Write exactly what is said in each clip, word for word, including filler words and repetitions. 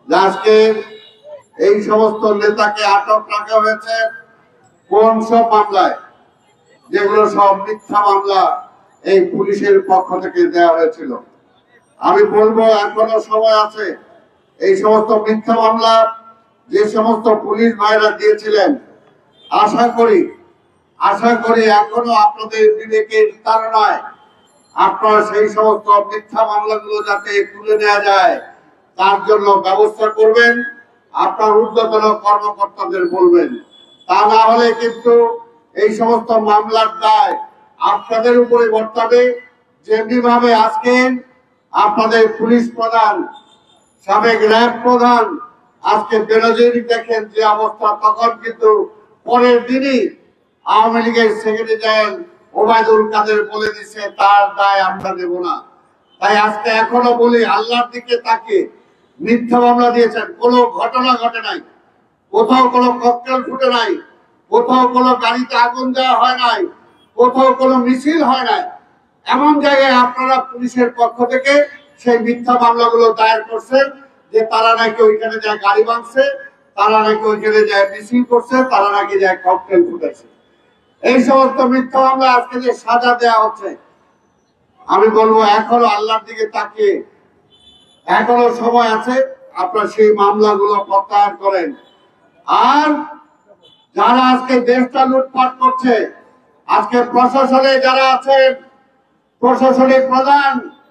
আজকে এই সমস্ত নেতাকে আটক রাখা হয়েছে কোন সব মামলায়, যেগুলো সব মিথ্যা মামলা এই পুলিশের পক্ষ থেকে দেওয়া হয়েছিল। আমি বলবো এখনো সময় আছে। এই সমস্ত মিথ্যা মামলা যে সমস্ত পুলিশ ভাইরা দিয়েছিলেন, আশা করি আশা করি এখনো আপনাদের বিবেকের তাড়নায় আপনারা সেই সমস্ত মিথ্যা মামলাগুলো যাতে তুলে নেওয়া যায় তার জন্য ব্যবস্থা করবেন, আপনার ঊর্ধ্বতন কর্মকর্তাদের বলবেন। তা না হলে কিন্তু এই সমস্ত মামলার দায় আপনাদের উপরে বর্তাবে। যেমনি ভাবে আজকে আপনাদের পুলিশ প্রধান, সাবেক র্যাব প্রধান আজকে বেনজির দেখেন যে অবস্থা, তখন কিন্তু পরের দিনই আওয়ামী লীগের সেক্রেটারি জেনারেল ওবায়দুল কাদের বলে দিচ্ছে তার দায় আমরা দেব না। তাই আজকে এখনো বলি, আল্লাহর দিকে তাকে মিথ্যা মামলা দিয়েছেন, কোনো ঘটনা ঘটে নাই, কোথাও কোনো ককটেল ফুটে নাই, কোথাও কোনো গাড়িতে আগুন দেওয়া হয় নাই, কোথাও কোনো মিছিল হয় নাই। এমন জায়গায় আপনারা পুলিশের পক্ষ থেকে সেই মিথ্যা মামলাগুলো দায়ের করছেন যে তারা নাকি ওইখানে যায় গাড়ি ভাঙছে, তারা নাকি ওইখানে যায় মিছিল করছে, তারা নাকি যায় ককটেল ফুটেছে। এই সমস্ত মিথ্যা মামলা আজকে যে সাজা দেওয়া হচ্ছে, আমি বলবো এখনো আল্লাহর দিকে তাকিয়ে এখনো সময় আছে, আপনারা সেই মামলাগুলো প্রত্যাহার করেন। আর যারা আজকে দেশটা লুটপাট করছে, আজকে প্রশাসনে যারা আছেন, প্রশাসনিক প্রধান,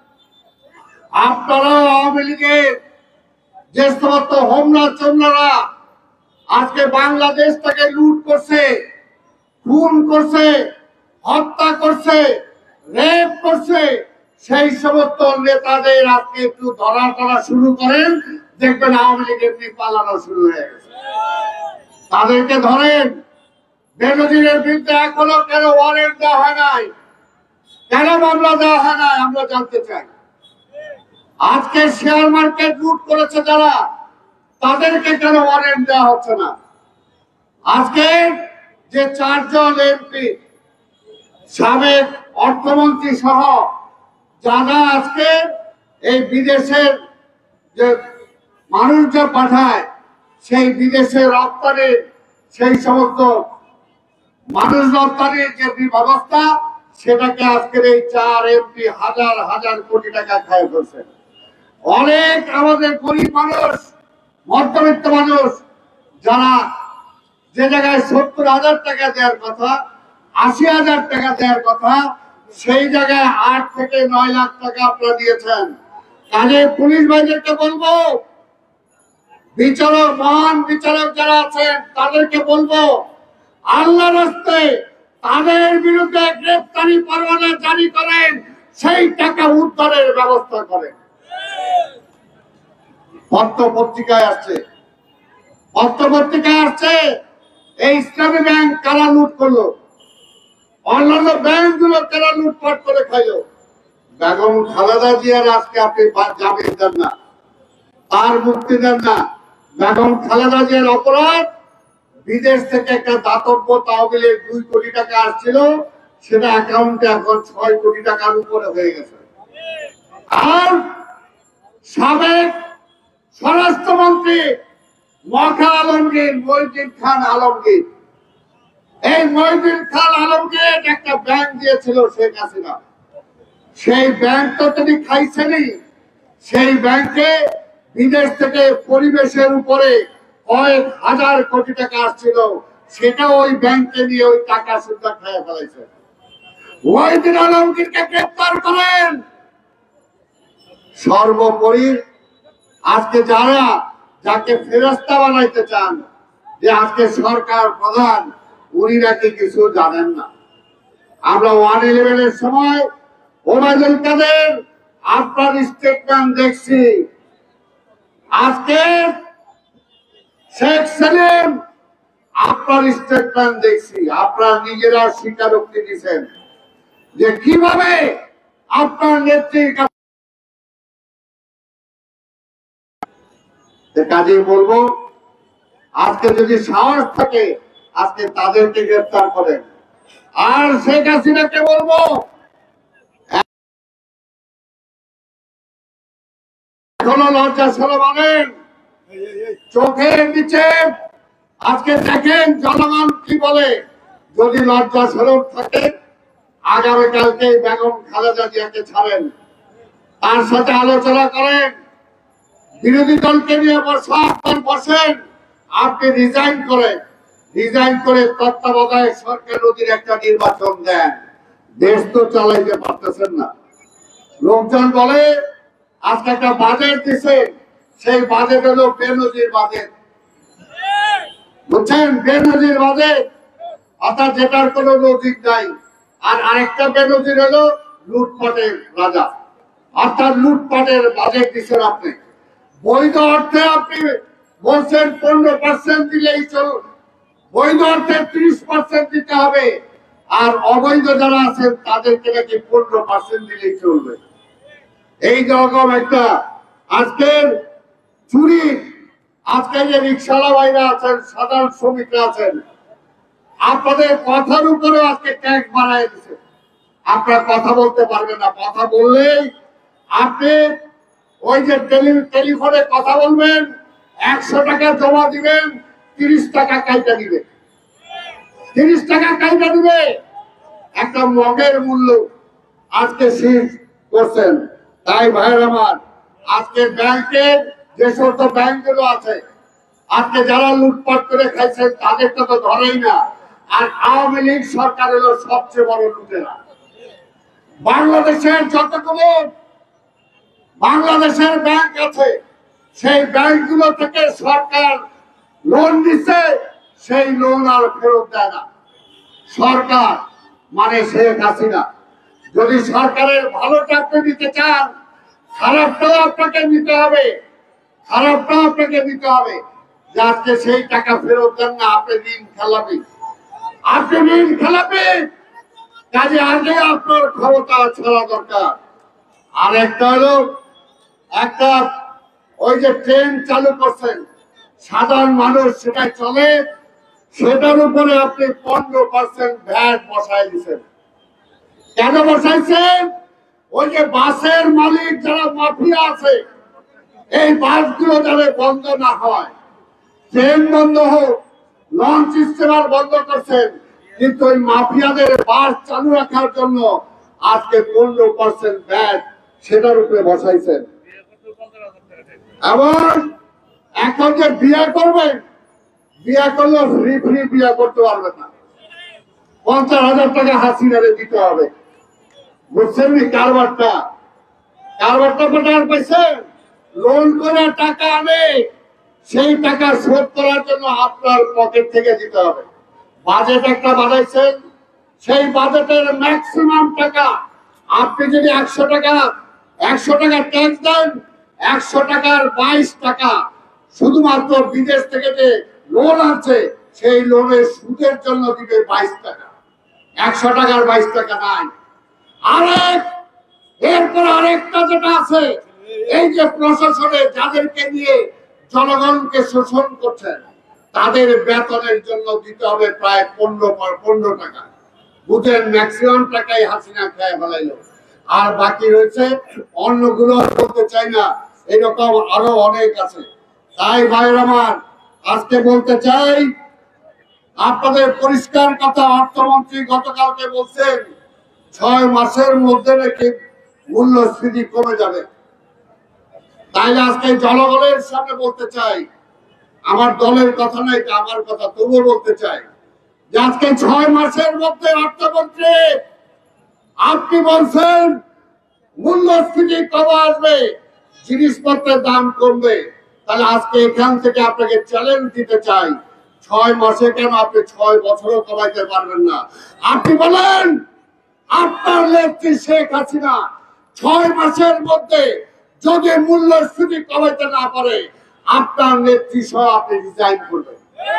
আপনারা আওয়ামী লীগের যে সমস্ত হোমরা চোমরারা আজকে বাংলাদেশটাকে লুট করছে, খুন করছে, হত্যা করছে, রেপ করছে, সেই সমস্ত নেতাদের আজকে একটু ধরা ধরা শুরু করেন, দেখবেন আওয়ামী লীগ এমনি পালানো শুরু হয়ে গেছে। তাদেরকে ধরেন। বেনজিরের বিরুদ্ধে এখনো কেন ওয়ারেন্ট দেওয়া হয় নাই, কেন মামলা দেওয়া হয় নাই আমরা জানতে চাই। আজকে শেয়ার মার্কেট লুট করেছে যারা, তাদেরকে কেন ওয়ারেন্ট দেওয়া হচ্ছে না। আজকে যে চারজন এমপি, সাবেক অর্থমন্ত্রী সহ যারা আজকে এই বিদেশের যে মানুষজন পাঠায়, সেই বিদেশে রপ্তানির সেই সমস্ত মানুষ রপ্তানির যে ব্যবস্থা, সেটাকে আজকের এই চার এমপি হাজার হাজার কোটি টাকা খায় ফেলছে। অনেক আমাদের গরিব মানুষ, মধ্যবিত্ত মানুষ, যারা যে জায়গায় সত্তর হাজার টাকা দেওয়ার কথা, আশি হাজার টাকা দেওয়ার কথা, সেই জায়গায় আট থেকে নয় লাখ টাকা আপনারা দিয়েছেন। কাজে পুলিশ বাহিনীকে বলবো, বিচারক, মহান বিচারক যারা আছেন তাদেরকে বলবো, আল্লাহর রাস্তে তাদের বিরুদ্ধে গ্রেফতারি পরোয়ানা জারি করেন, সেই টাকা উদ্ধারের ব্যবস্থা করেন। পত্র পত্রিকায় আসছে, পত্র পত্রিকায় আসছে এই ইসলামী ব্যাংক কারা লুট করলো, অন্যান্য ব্যাংক গুলো কারা লুটপাট করে খাইলো। বেগম খালেদা জিয়ার আজকে আপনি জামিন দেন না, তার মুক্তি দেন না। বেগম খালেদা জিয়ার অপরাধ, বিদেশ থেকে একটা দাতব্য তহবিলের দুই কোটি টাকা আসছিল, সেটা অ্যাকাউন্টে এখন ছয় কোটি টাকার উপরে হয়ে গেছে। আর সাবেক স্বরাষ্ট্রমন্ত্রী মখা আলমগীর, মহিউদ্দিন খান আলমগীর, এই মহিউদ্দিন খান আলমগীর একটা ব্যাংক দিয়েছিল শেখ হাসিনা, সেই ব্যাংক তো তিনি খাইছেনই। সেই ব্যাংকে বিদেশ থেকে পরিবেশের উপরে কয়েক হাজার কোটি টাকা আসছিল, সেটা ওই ব্যাংকে নিয়ে ওই টাকা সুদ্ধা খেয়ে ফেলেছে। মহিউদ্দিন আলমগীরকে গ্রেফতার করেন। সর্বোপরি আজকে যারা যাকে ফেরেশতা বানাইতে চান, যে আজকে সরকার প্রধান, উনি নাকি কিছু জানেন না। আমরা ওয়ান ইলেভেনের সময় ওবায়দুল কাদের আপনার স্টেটমেন্ট দেখছি, আজকে শেখ সেলিম আপনার স্টেটমেন্ট দেখছি। আপনারা নিজেরা স্বীকারোক্তি দিচ্ছেন যে কিভাবে আপনার নেত্রীর কাছে। কাজে বলবো, আজকে যদি সাহস থাকে আজকে তাদেরকে গ্রেফতার করেন। আর শেখ হাসিনাকে বলবো, এখনো লজ্জা শরম আনেন, চোখের নিচে আজকে দেখেন জনগণ কি বলে। যদি লজ্জা শরম থাকে আগামীকালকে বেগম খালেদা জিয়াকে ছাড়েন, তার সাথে আলোচনা করেন, বিরোধী দলকে নিয়ে বসেন বসেন আপনি রিজাইন করেন, রিজাইন করে তত্ত্বাবধায়ক সরকার অধীনে একটা নির্বাচন দেন। দেশ তো চালাইতে পারতেছেন না। লোকজন বলে আজকে একটা বাজেট দিছে, সেই বাজেট হলো বেনজির বাজেট, বুঝছেন? বেনজির বাজেট, অর্থাৎ যেটার কোনো লজিক নাই। আর আরেকটা বেনজির হলো লুটপাটের রাজা, অর্থাৎ লুটপাটের বাজেট দিচ্ছেন আপনি। বৈধ অর্থে আপনি বলছেন পনেরো পার্সেন্ট দিলেই চল, বৈধ অর্থে ত্রিশ পার্সেন্ট দিতে হবে, আর অবৈধ যারা আছেন তাদেরকে নাকি পনেরো পার্সেন্ট দিলেই চলবে। এই রকম একটা আজকের চুরি, আজকে যে রিক্সাওয়ালা ভাইরা আছেন, সাধারণ শ্রমিকরা আছেন, আপনাদের কথার উপরে আজকে ট্যাক্স বাড়ায় দিচ্ছে। আপনারা কথা বলতে পারবেন না, কথা বললেই আপনি ওই যে টেলিফোনে কথা বলবেন, একশো টাকা জমা দিবেন, তিরিশ টাকা কাইটা দিবে, তিরিশ টাকা কাইটা দিবে। একটা মগের মূল্য আজকে শীর্ষ করছেন। তাই ভাইয়ের আমার, আজকে ব্যাংকের যে সমস্ত ব্যাংকগুলো আছে, আজকে যারা লুটপাট করে খাইছেন তাদেরকে তো ধরেই না। আর আওয়ামী লীগ সরকার হলো সবচেয়ে বড় লুটেরা। বাংলাদেশের যতগুলো বাংলাদেশের ব্যাংক আছে, সেই ব্যাংকগুলো থেকে সরকার লোন দিচ্ছে, সেই লোন আর ফেরত দেয় না সরকার, মানে শেখ হাসিনা। যদি সরকারের ভালোটা আপনি দিতে চান, খারাপটাও আপনাকে নিতে হবে, খারাপটাও আপনাকে দিতে হবে। যে আজকে সেই টাকা ফেরত দেন না, আপনি ঋণ খেলাপি, আপনি ঋণ খেলাপি। কাজে আগে আপনার ক্ষমতা ছাড়া দরকার। আর একটা হলো, একটা ওই যে ট্রেন চালু করছেন, সাধারণ মানুষ সেটাই চলে, সেটার উপরে আপনি পনেরো পার্সেন্ট ভ্যাট বসাই দিচ্ছেন। কেন বসাইছেন? ওই যে বাসের মালিক যারা মাফিয়া আছে, এই বাসগুলো যাতে বন্ধ না হয়, ট্রেন বন্ধ হোক, লঞ্চ স্টিমার বন্ধ করছেন, কিন্তু ওই মাফিয়াদের বাস চালু রাখার জন্য আজকে পনেরো পার্সেন্ট ভ্যাট সেটার উপরে বসাইছেন। এবং এখন যে বিয়ে করবেন, বিয়ে করলে ফ্রি ফ্রি বিয়ে করতে পারবেন না, পঞ্চাশ হাজার টাকা হাসিনারে দিতে হবে। বুঝছেন নি কারবারটা? কারবারটা কোথায় পাইছেন? লোন করে টাকা আনে, সেই টাকা শোধ করার জন্য আপনার পকেট থেকে দিতে হবে। বাজেট একটা বানাইছেন, সেই বাজেটের ম্যাক্সিমাম টাকা আপনি যদি একশো টাকা একশো টাকা ট্যাক্স দেন, একশো টাকার বাইশ টাকা শুধুমাত্র বিদেশ থেকে যে লোন আছে সেই লোনের সুদের জন্য দিবে বাইশ টাকা, একশো টাকার বাইশ টাকা নাই। আরেক এরপর আরেকটা যেটা আছে, এই যে প্রশাসনে যাদেরকে নিয়ে জনগণকে শোষণ করছেন, তাদের বেতনের জন্য দিতে হবে প্রায় পনেরো পনেরো টাকা। বুঝেন, ম্যাক্সিমাম টাকাই হাসিনা খেয়ে ফেলাইল, আর বাকি রয়েছে অন্যগুলো বলতে চাই না, এরকম আরো অনেক আছে। তাই ভাইয়ের আমার, আজকে বলতে চাই আপনাদের পরিষ্কার কথা, অর্থমন্ত্রী গতকালকে বলছেন ছয় মাসের মধ্যে নাকি মূল্যস্ফীতি কমে যাবে। তাইলে আজকে জনগণের সামনে বলতে চাই, আমার দলের কথা নাই, আমার কথা তবুও বলতে চাই যে আজকে ছয় মাসের মধ্যে অর্থমন্ত্রী আপনি বলছেন মূল্যস্ফীতি কমে আসবে, জিনিসপত্রের দাম কমবে। তাহলে আজকে এখান থেকে আপনাকে চ্যালেঞ্জ দিতে চাই, ছয় মাসে কেন আপনি ছয় বছরও কমাইতে পারবেন না? আপনি বলেন আপনার নেত্রী শেখ হাসিনা ছয় মাসের মধ্যে যদি মূল্যস্ফীতি কমাইতে না পারে, আপনার নেত্রী সহ আপনি রিজাইন করবেন।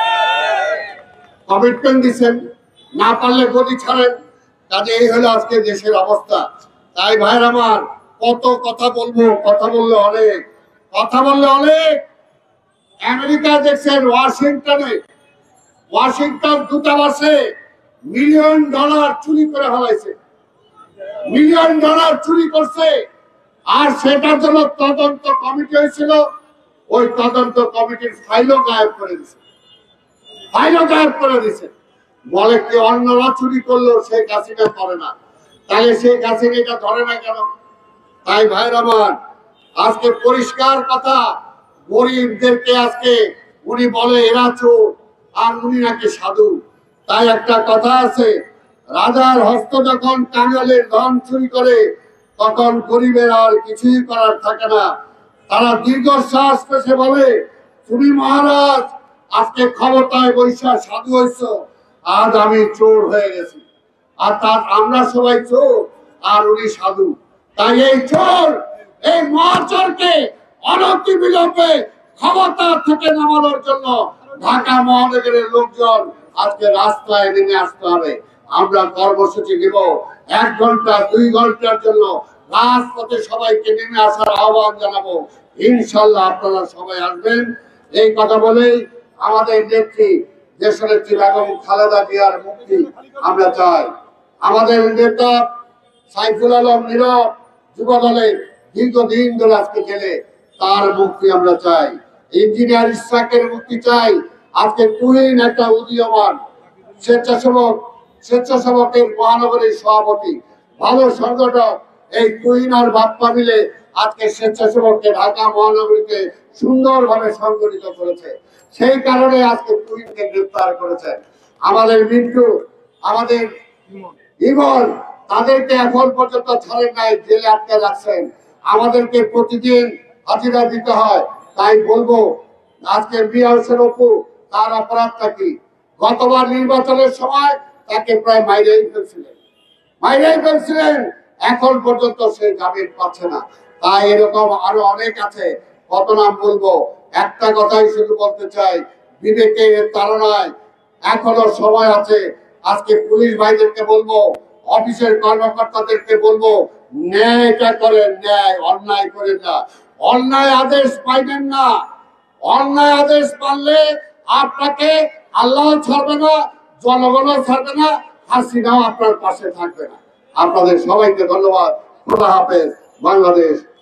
কমিটমেন্ট দিচ্ছেন, না পারলে গদি ছাড়েন। কাজে এই হলো আজকে দেশের অবস্থা। তাই ভাইয়ের আমার, কত কথা বলবো, কথা বললে অনেক, কথা বললে অনেক। আমেরিকা দেখছেন, ওয়াশিংটনে ওয়াশিংটন দূতাবাসে মিলিয়ন ডলার চুরি করে ফেলাইছে, মিলিয়ন ডলার চুরি করছে। আর সেটার জন্য তদন্ত কমিটি হয়েছিল, ওই তদন্ত কমিটির ফাইলও গায়েব করে দিছে, ফাইলও গায়েব করে দিছে। বলে কি অন্যরা চুরি করলেও শেখ হাসিনা করে না, তাহলে শেখ হাসিনা এটা ধরে না কেন? তাই ভাইরা আমার, আজকে পরিষ্কার কথা, গরিবদেরকে আজকে উনি বলে এরা চোর আর উনি নাকি সাধু। তাই একটা কথা আছে, রাজার হস্ত যখন কাঙালের ধন চুরি করে তখন গরিবের আর কিছুই করার থাকে না। তারা দীর্ঘশ্বাস পেশে বলে তুমি মহারাজ আজকে ক্ষমতায় বৈশা সাধু হয়েছ, আজ আমি চোর হয়ে গেছি। আর তার আমরা সবাই চোর আর উনি সাধু। তাই এই চোর, এই মহাচোরকে অনতি বিলম্বে ক্ষমতা থেকে নামানোর জন্য ঢাকা মহানগরের লোকজন আজকে রাস্তায় নেমে আসতে হবে। আমরা কর্মসূচি দিব এক ঘন্টা দুই ঘন্টার জন্য রাজপথে সবাইকে নেমে আসার আহ্বান জানাবো। ইনশাল্লাহ আপনারা সবাই আসবেন। এই কথা বলেই আমাদের নেত্রী দেশনেত্রী বেগম খালেদা জিয়ার মুক্তি আমরা চাই। আমাদের নেতা সাইফুল আলম নীরব যুব দলের দীর্ঘদিন ধরে আজকে জেলে, তার মুক্তি আমরা চাই। ইঞ্জিনিয়ার ইসরাকের মুক্তি চাই। আজকে তুহিন একটা উদীয়মান স্বেচ্ছাসেবক, স্বেচ্ছাসেবকের মহানগরীর সভাপতি, ভালো সংগঠক, এই তুহিন আর বাপ্পা মিলে আজকে স্বেচ্ছাসেবককে ঢাকা মহানগরীতে সুন্দরভাবে সংগঠিত করেছে। সেই কারণে আজকে তুহিনকে গ্রেফতার করেছেন। আমাদের মিন্টু, আমাদের ইমন, তাদেরকে এখন পর্যন্ত ছাড়েন নাই, জেলে আটকে রাখছেন। আমাদেরকে প্রতিদিন হাজিরা দিতে হয়। তাই বলবো আজকে মিয়া হোসেন অপু, তার অপরাধটা কি? গতবার নির্বাচনের সময় তাকে প্রায় মাইরেই ফেলছিলেন, মাইরেই ফেলছিলেন এখন পর্যন্ত সে জামিন পাচ্ছে না। তাই এরকম আরো অনেক আছে, কত নাম বলবো। একটা কথাই শুধু বলতে চাই, বিবেকের তাড়নায় এখনো সময় আছে। আজকে পুলিশ ভাইদেরকে বলবো, অফিসের কর্মকর্তাদেরকে বলবো, ন্যায়টা করেন, ন্যায় অন্যায় করেন না। অন্যায় আদেশ পাইবেন না, অন্যায় আদেশ পারলে আপনাকে আল্লাহ ছাড়বে না, জনগণও ছাড়বে না, হাসিনাও আপনার পাশে থাকবে না। আপনাদের সবাইকে ধন্যবাদ। খোদা হাফেজ। বাংলাদেশ।